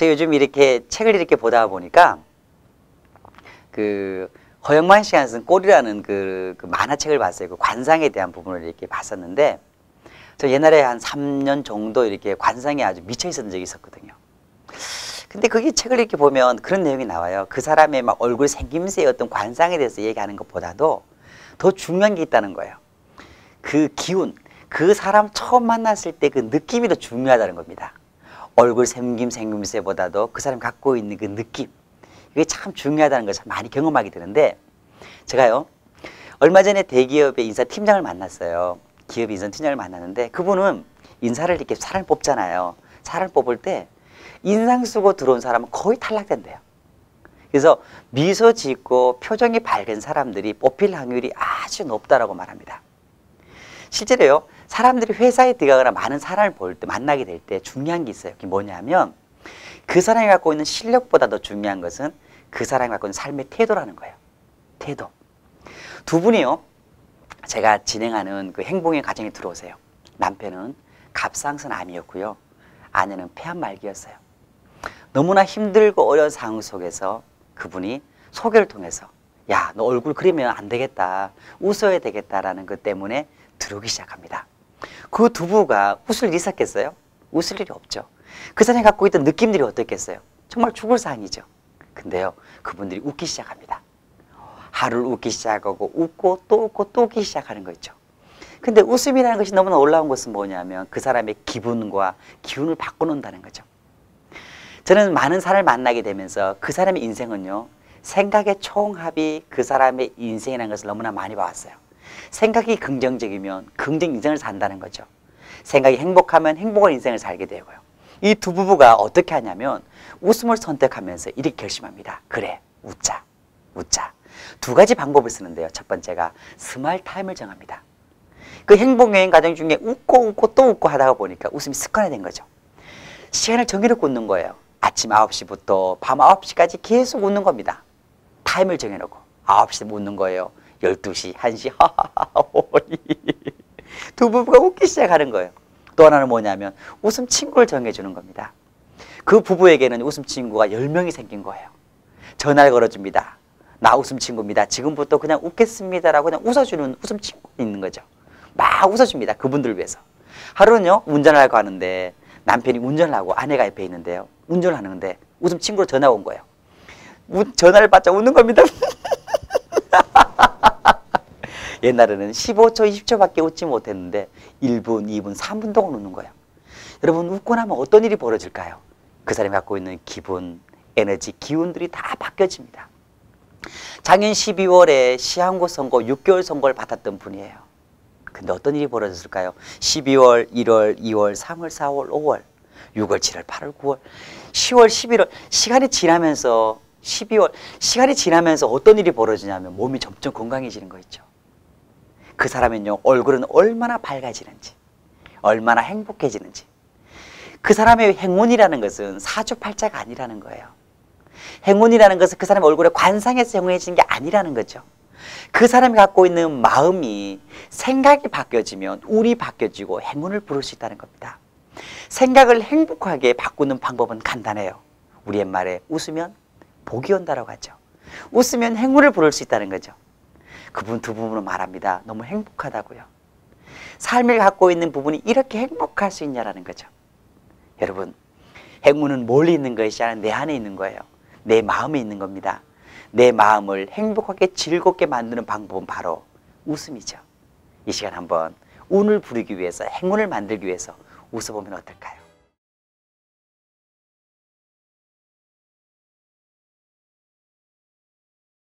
제가 요즘 이렇게 책을 이렇게 보다 보니까 그 허영만 씨가 쓴 꼴이라는 그 만화책을 봤어요. 그 관상에 대한 부분을 이렇게 봤었는데, 저 옛날에 한 3년 정도 이렇게 관상에 아주 미쳐 있었던 적이 있었거든요. 근데 거기 책을 이렇게 보면 그런 내용이 나와요. 그 사람의 막 얼굴 생김새의 어떤 관상에 대해서 얘기하는 것보다도 더 중요한 게 있다는 거예요. 그 기운, 그 사람 처음 만났을 때 그 느낌이 더 중요하다는 겁니다. 얼굴 생김새보다도 그 사람이 갖고 있는 그 느낌, 이게 참 중요하다는 걸 참 많이 경험하게 되는데, 제가요 얼마 전에 대기업의 인사팀장을 만났어요. 기업 인사팀장을 만났는데, 그분은 인사를 이렇게 사람을 뽑잖아요. 사람을 뽑을 때 인상 쓰고 들어온 사람은 거의 탈락된대요. 그래서 미소 짓고 표정이 밝은 사람들이 뽑힐 확률이 아주 높다라고 말합니다. 실제로요, 사람들이 회사에 들어가거나 많은 사람을 볼 때, 만나게 될 때 중요한 게 있어요. 그게 뭐냐면, 그 사람이 갖고 있는 실력보다 더 중요한 것은 그 사람이 갖고 있는 삶의 태도라는 거예요. 태도. 두 분이요, 제가 진행하는 그 행복의 가정에 들어오세요. 남편은 갑상선 암이었고요, 아내는 폐암 말기였어요. 너무나 힘들고 어려운 상황 속에서 그분이 소개를 통해서, 야, 너 얼굴 그리면 안 되겠다, 웃어야 되겠다라는 것 때문에 들어오기 시작합니다. 그 두 부가 웃을 일이 있었겠어요? 웃을 일이 없죠. 그 사람이 갖고 있던 느낌들이 어떻겠어요? 정말 죽을 상황이죠. 근데요, 그분들이 웃기 시작합니다. 하루를 웃기 시작하고 웃고 또 웃고 또 웃기 시작하는 거 있죠. 근데 웃음이라는 것이 너무나 놀라운 것은 뭐냐면 그 사람의 기분과 기운을 바꿔놓는다는 거죠. 저는 많은 사람을 만나게 되면서 그 사람의 인생은요, 생각의 총합이 그 사람의 인생이라는 것을 너무나 많이 봐왔어요. 생각이 긍정적이면 긍정 인생을 산다는 거죠. 생각이 행복하면 행복한 인생을 살게 되고요. 이 두 부부가 어떻게 하냐면 웃음을 선택하면서 이렇게 결심합니다. 그래, 웃자, 웃자. 두 가지 방법을 쓰는데요. 첫 번째가 스마일 타임을 정합니다. 그 행복여행 과정 중에 웃고 웃고 또 웃고 하다가 보니까 웃음이 습관화된 거죠. 시간을 정해놓고 웃는 거예요. 아침 9시부터 밤 9시까지 계속 웃는 겁니다. 타임을 정해놓고 9시에 웃는 거예요. 12시, 1시, 두 부부가 웃기 시작하는 거예요. 또 하나는 뭐냐면 웃음 친구를 정해주는 겁니다. 그 부부에게는 웃음 친구가 10명이 생긴 거예요. 전화를 걸어줍니다. 나 웃음 친구입니다. 지금부터 그냥 웃겠습니다라고 그냥 웃어주는 웃음 친구가 있는 거죠. 막 웃어줍니다. 그분들을 위해서. 하루는요, 운전을 하고 하는데 남편이 운전을 하고 아내가 옆에 있는데요, 운전을 하는데 웃음 친구로 전화가 온 거예요. 전화를 받자 웃는 겁니다. 옛날에는 15초, 20초밖에 웃지 못했는데 1분, 2분, 3분 동안 웃는 거예요. 여러분, 웃고 나면 어떤 일이 벌어질까요? 그 사람이 갖고 있는 기분, 에너지, 기운들이 다 바뀌어집니다. 작년 12월에 시한부 선고 6개월 선고를 받았던 분이에요. 근데 어떤 일이 벌어졌을까요? 12월, 1월, 2월, 3월, 4월, 5월, 6월, 7월, 8월, 9월, 10월, 11월, 시간이 지나면서 12월, 시간이 지나면서 어떤 일이 벌어지냐면 몸이 점점 건강해지는 거 있죠. 그 사람은요, 얼굴은 얼마나 밝아지는지, 얼마나 행복해지는지. 그 사람의 행운이라는 것은 사주팔자가 아니라는 거예요. 행운이라는 것은 그 사람의 얼굴에 관상에서 행운해지는 게 아니라는 거죠. 그 사람이 갖고 있는 마음이, 생각이 바뀌어지면 운이 바뀌어지고 행운을 부를 수 있다는 겁니다. 생각을 행복하게 바꾸는 방법은 간단해요. 우리 옛말에 웃으면 복이 온다라고 하죠. 웃으면 행운을 부를 수 있다는 거죠. 그분 두 부분은 말합니다. 너무 행복하다고요. 삶을 갖고 있는 부분이 이렇게 행복할 수 있냐라는 거죠. 여러분, 행운은 멀리 있는 것이 아니라 내 안에 있는 거예요. 내 마음에 있는 겁니다. 내 마음을 행복하게 즐겁게 만드는 방법은 바로 웃음이죠. 이 시간 한번 운을 부르기 위해서, 행운을 만들기 위해서 웃어보면 어떨까요?